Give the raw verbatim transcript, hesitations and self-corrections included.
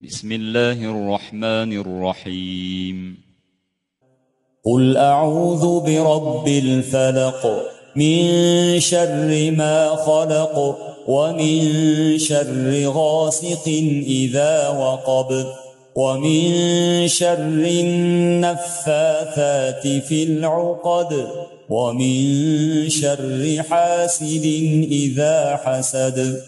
بسم الله الرحمن الرحيم قل أعوذ برب الفلق من شر ما خلق ومن شر غاسق إذا وقب ومن شر النفاثات في العقد ومن شر حاسد إذا حسد.